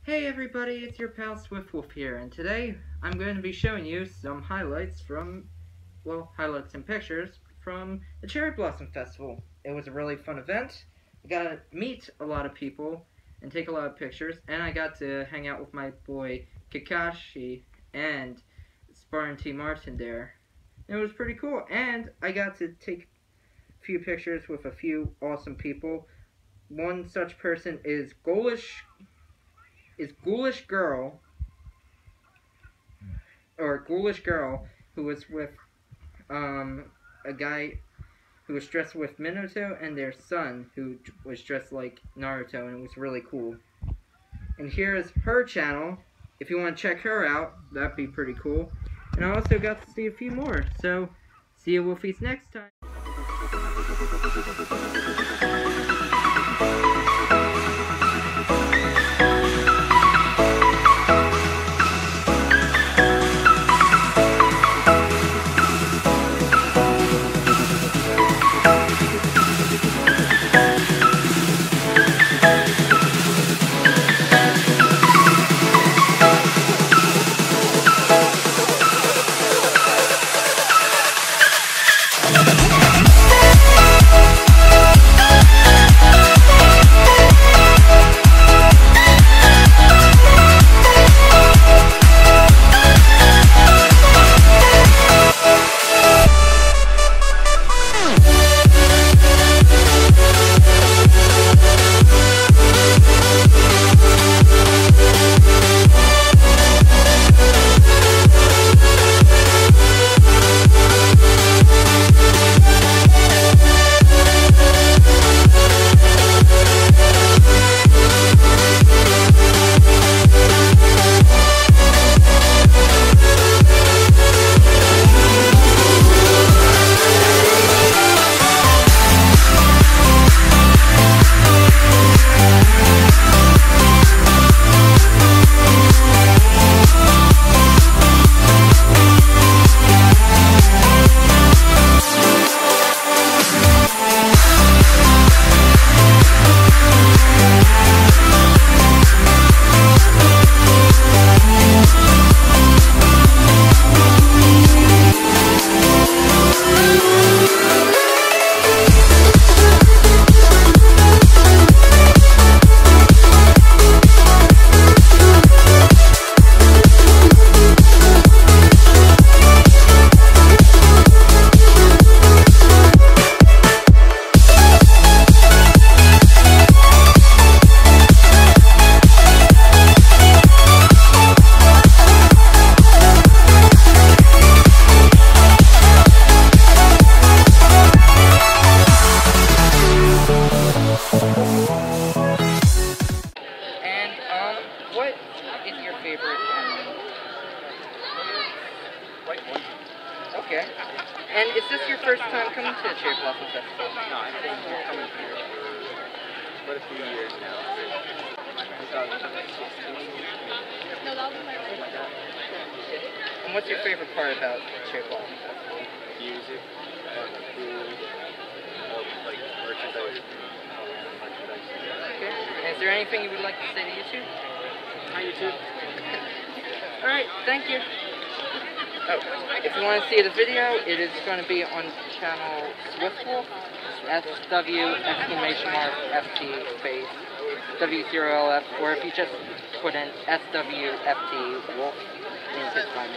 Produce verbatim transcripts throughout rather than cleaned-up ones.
Hey everybody, it's your pal Swiftwolf here, and today I'm going to be showing you some highlights from, well, highlights and pictures from the Cherry Blossom Festival. It was a really fun event. I got to meet a lot of people and take a lot of pictures, and I got to hang out with my boy Kakashi and Spartan T. Martin there. It was pretty cool, and I got to take a few pictures with a few awesome people. One such person is Ghoulish... is Ghoulish Girl, or Ghoulish Girl, who was with um, a guy who was dressed with Minato and their son, who was dressed like Naruto, and it was really cool. And here is her channel. If you want to check her out, that'd be pretty cool. And I also got to see a few more, so see you Wolfies next time. Okay. And is this your first time coming to the Cherry Blossom Festival? No, I've been coming here for a few years now. twenty sixteen. No, that'll be my right. And what's your favorite part about Cherry Blossom Festival? Music, um, food, um, like merchandise. merchandise. Okay. And is there anything you would like to say to YouTube? Hi, YouTube. Alright, thank you. Oh, if you want to see the video, it is going to be on channel Swiftwolf, S W exclamation mark F T space W zero L F, or if you just put in S W F T Wolf, you can find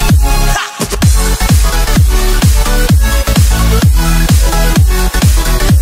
me.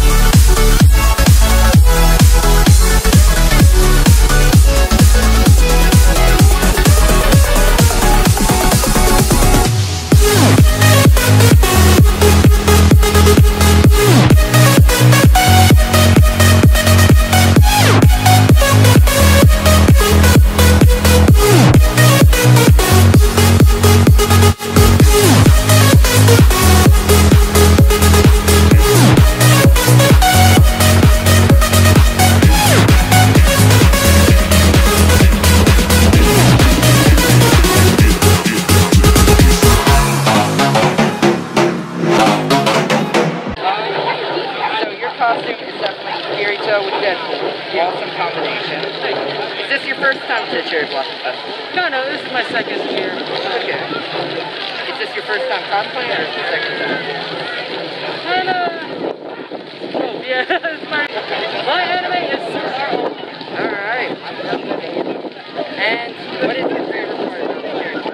first time cosplaying or the second time? And, uh, oh, yeah, it's my, my anime is super old. Alright. And what is your favorite part of the character?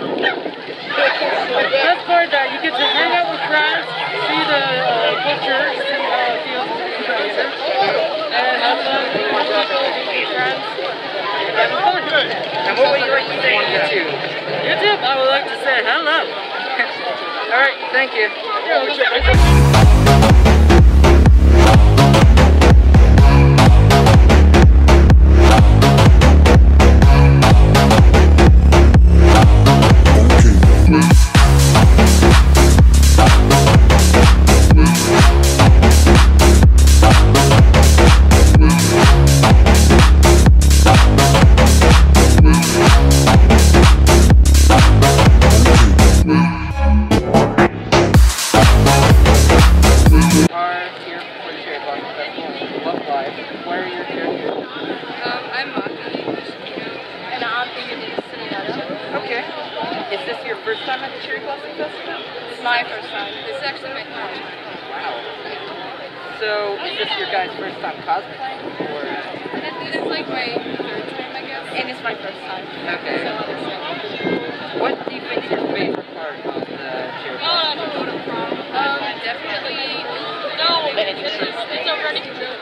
The best part that you get to hang out with friends, see the uh, culture, see how it feels to be creator, and have fun with people, with friends, and have fun. And what would you like to say on YouTube? YouTube, I would like to say hello. Alright, thank you. Where are your characters? Um, I'm Maki. And I'm Cinderella. Okay. Is this your first time at the Cherry Blossom Festival? It's my first time. This is actually my third time. Wow. So, is this your guys' first time cosplaying? Or? It's like my third time, I guess. And it's my first time. Okay. So, it's what do you think is your favorite part of the Cherry Blossom Festival? Um, definitely. No, it's, it's, it's already.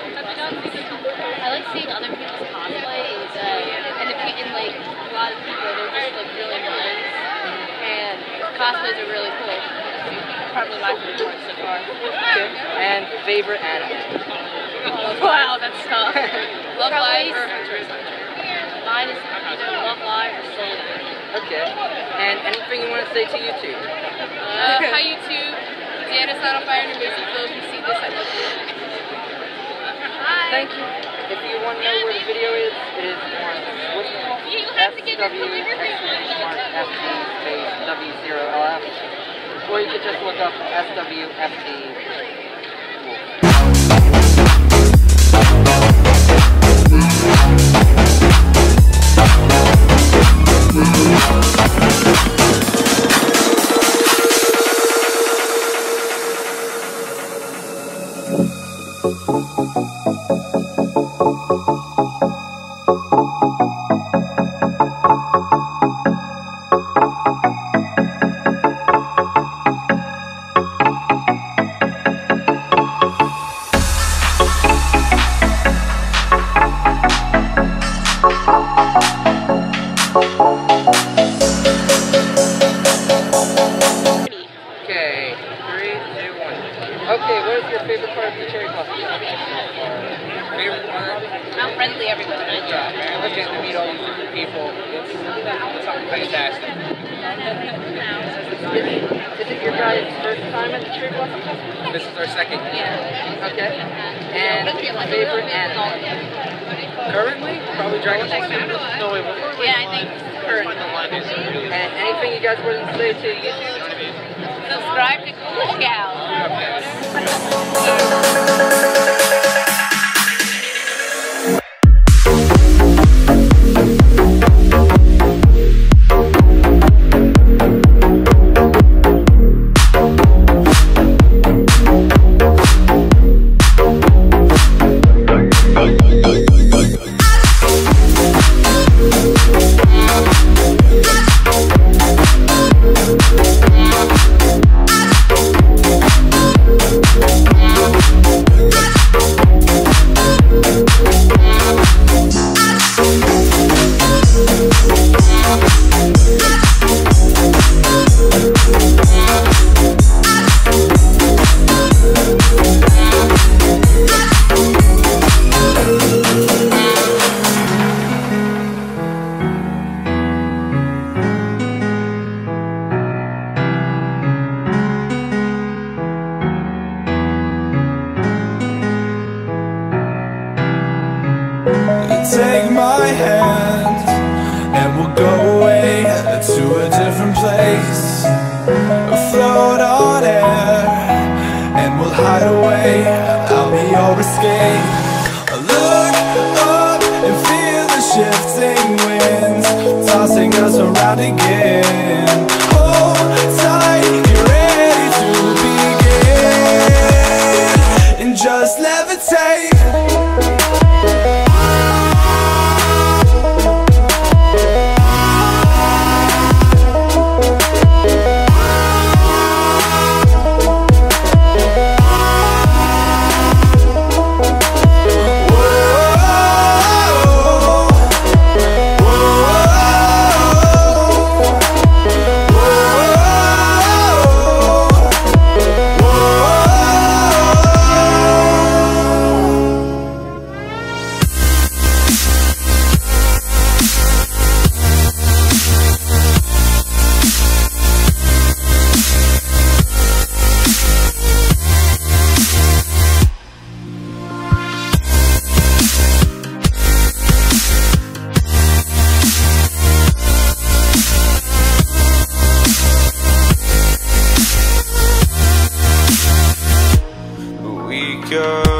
I like seeing other people's cosplay, uh, and, the, and like a lot of people, they're just like really nice, and cosplays are really cool. Probably my favorite one so far. Okay. And favorite anime? Wow, that's tough. Love Live or Hunter x Hunter? Mine is either Love Live or Soul. Okay. And anything you want to say to YouTube? Uh, hi YouTube. Deanna's not on fire in your music field. If you see this, I love you. Hi. Thank you. If you want to know where the video is, it is on what's it called? S W exclamation mark F T space W zero L F. Or you could just look up S W F T Okay, what is your favorite part of the Cherry Blossom Festival? Favorite part? How friendly everyone is. Yeah, man. I get to meet all these different people. It's, it's something fantastic. Is it, is it your guys' first time at the Cherry Blossom Festival? This is our second year. Yeah. Okay. And favorite anime? Currently? Probably Dragon Ball Z. No, wait, before we Yeah, I think currently. And anything you guys want to say to YouTube? Subscribe to Coolish Gal. Take my hand and we'll go away to a different place, float on air and we'll hide away. I'll be your escape. Look up and feel the shifting winds tossing us around again. Hold tight maker.